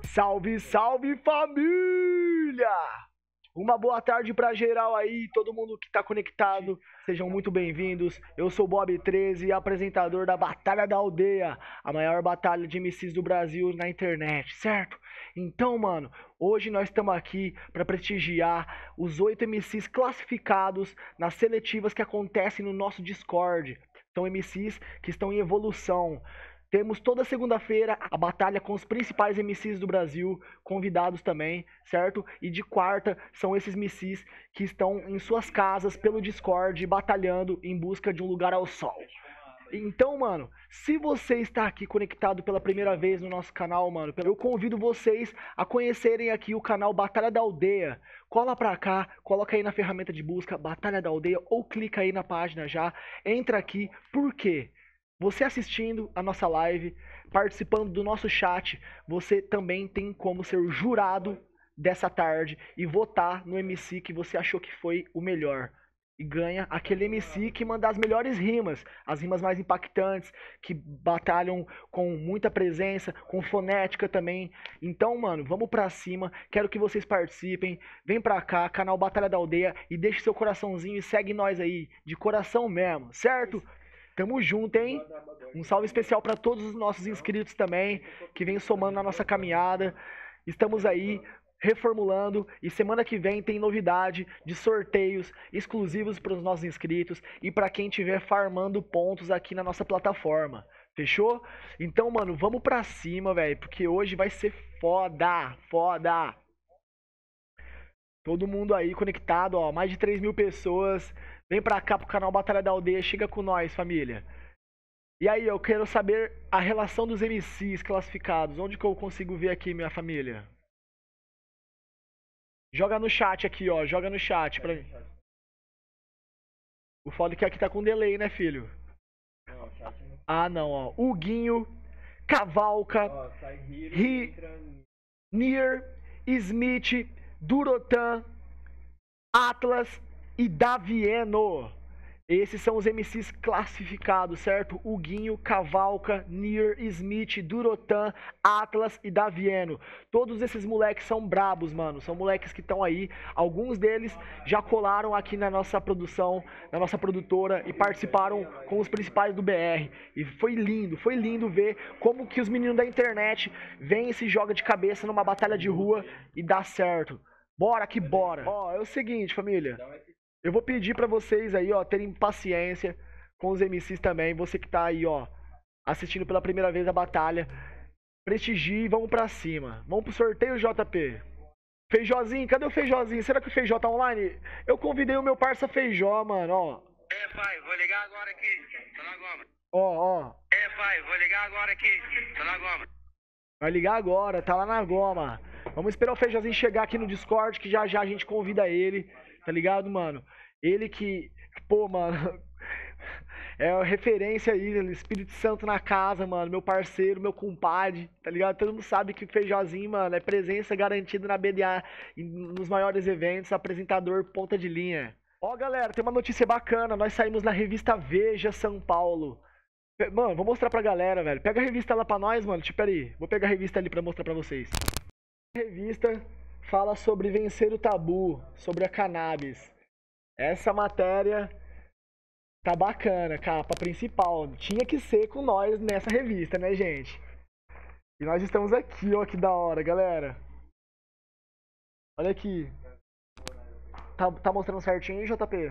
Salve, salve família! Uma boa tarde pra geral aí, todo mundo que tá conectado, sejam muito bem-vindos. Eu sou o Bob13, apresentador da Batalha da Aldeia, a maior batalha de MCs do Brasil na internet, certo? Então, mano, hoje nós estamos aqui para prestigiar os 8 MCs classificados nas seletivas que acontecem no nosso Discord. São MCs que estão em evolução. Temos toda segunda-feira a batalha com os principais MCs do Brasil, convidados também, certo? E de quarta são esses MCs que estão em suas casas pelo Discord batalhando em busca de um lugar ao sol. Então, mano, se você está aqui conectado pela primeira vez no nosso canal, mano, eu convido vocês a conhecerem aqui o canal Batalha da Aldeia. Cola pra cá, coloca aí na ferramenta de busca Batalha da Aldeia ou clica aí na página já, entra aqui, por quê? Você assistindo a nossa live, participando do nosso chat, você também tem como ser o jurado dessa tarde e votar no MC que você achou que foi o melhor. E ganha aquele MC que manda as melhores rimas, as rimas mais impactantes, que batalham com muita presença, com fonética também. Então, mano, vamos pra cima, quero que vocês participem, vem pra cá, canal Batalha da Aldeia, e deixe seu coraçãozinho e segue nós aí, de coração mesmo, certo? Tamo junto, hein? Um salve especial para todos os nossos inscritos também, que vem somando na nossa caminhada. Estamos aí reformulando e semana que vem tem novidade de sorteios exclusivos para os nossos inscritos e para quem estiver farmando pontos aqui na nossa plataforma. Fechou? Então, mano, vamos pra cima, velho, porque hoje vai ser foda, foda. Todo mundo aí conectado, ó, mais de 3.000 pessoas. Vem pra cá pro canal Batalha da Aldeia, chega com nós, família. E aí, eu quero saber a relação dos MCs classificados. Onde que eu consigo ver aqui, minha família? Joga no chat aqui, ó. Joga no chat pra mim. O foda é que aqui tá com delay, né, filho? Ah, não, ó. Huguinho, Cavalca, Nier, Smith, Durotan, Atlas e Davieno. Esses são os MCs classificados, certo? Huguinho, Cavalca, Nier, Smith, Durotan, Atlas e Davieno. Todos esses moleques são brabos, mano. São moleques que estão aí. Alguns deles já colaram aqui na nossa produção, na nossa produtora e participaram com os principais do BR. E foi lindo ver como que os meninos da internet vêm e se jogam de cabeça numa batalha de rua e dá certo. Bora que bora. Ó, é o seguinte, família. Eu vou pedir pra vocês aí, ó, terem paciência com os MCs também. Você que tá aí, ó, assistindo pela primeira vez a batalha. Prestigie e vamos pra cima. Vamos pro sorteio, JP. Feijozinho, cadê o Feijozinho? Será que o Feijó tá online? Eu convidei o meu parça Feijó, mano, ó. É, pai, vou ligar agora aqui. Tô na goma. Ó. É, pai, vou ligar agora aqui. Tô na goma. Vai ligar agora, tá lá na goma. Vamos esperar o Feijozinho chegar aqui no Discord, que já a gente convida ele. Tá ligado, mano? Ele que, pô, mano, é a referência aí, Espírito Santo na casa, mano. Meu parceiro, meu compadre, tá ligado? Todo mundo sabe que o Feijozinho, mano, é presença garantida na BDA, nos maiores eventos, apresentador ponta de linha. Ó, galera, tem uma notícia bacana. Nós saímos na revista Veja São Paulo. Mano, vou mostrar pra galera, velho. Pega a revista lá pra nós, mano. Tipo, peraí. Vou pegar a revista ali pra mostrar pra vocês. A revista fala sobre vencer o tabu, sobre a cannabis. Essa matéria tá bacana, capa principal. Tinha que ser com nós nessa revista, né, gente? E nós estamos aqui, ó, que da hora, galera. Olha aqui. Tá mostrando certinho, JP?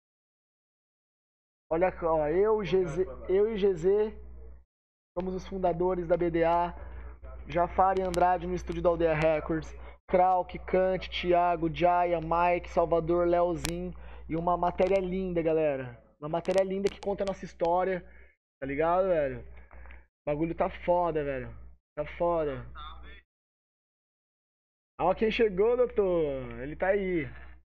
Olha, ó, eu e GZ somos os fundadores da BDA. Jafar e Andrade no estúdio da Aldeia Records. Krauk, Kant, Thiago, Jaya, Mike, Salvador, Leozinho. E uma matéria linda, galera. Uma matéria linda que conta a nossa história. Tá ligado, velho? O bagulho tá foda, velho. Tá foda. Ó quem chegou, doutor. Ele tá aí.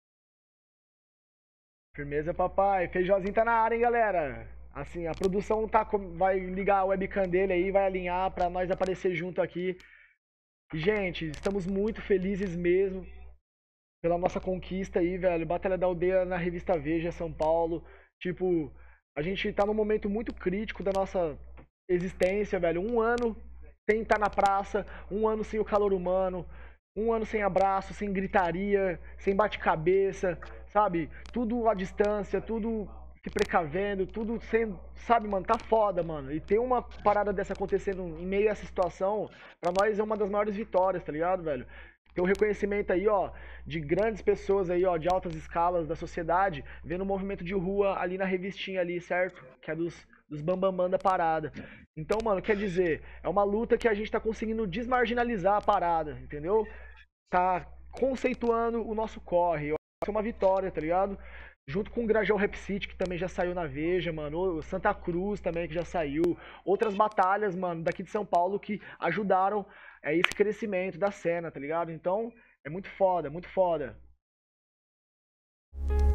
Firmeza, papai. Feijozinho tá na área, hein, galera. Assim, a produção vai ligar a webcam dele aí, vai alinhar pra nós aparecer junto aqui. E, gente, estamos muito felizes mesmo pela nossa conquista aí, velho. Batalha da Aldeia na revista Veja São Paulo. Tipo, a gente tá num momento muito crítico da nossa existência, velho. Um ano sem estar na praça, um ano sem o calor humano, um ano sem abraço, sem gritaria, sem bate-cabeça, sabe? Tudo à distância, tudo se precavendo, tudo sem, sabe, mano, tá foda, mano. E ter uma parada dessa acontecendo em meio a essa situação, pra nós é uma das maiores vitórias, tá ligado, velho? Ter o reconhecimento aí, ó, de grandes pessoas aí, ó, de altas escalas da sociedade, vendo o movimento de rua ali na revistinha ali, certo? Que é dos bambambam da parada. Então, mano, quer dizer, é uma luta que a gente tá conseguindo desmarginalizar a parada, entendeu? Tá conceituando o nosso corre. Eu acho que é uma vitória, tá ligado? Junto com o Grajaú Rap City, que também já saiu na Veja, mano. O Santa Cruz também, que já saiu. Outras batalhas, mano, daqui de São Paulo que ajudaram esse crescimento da cena, tá ligado? Então, é muito foda, muito foda.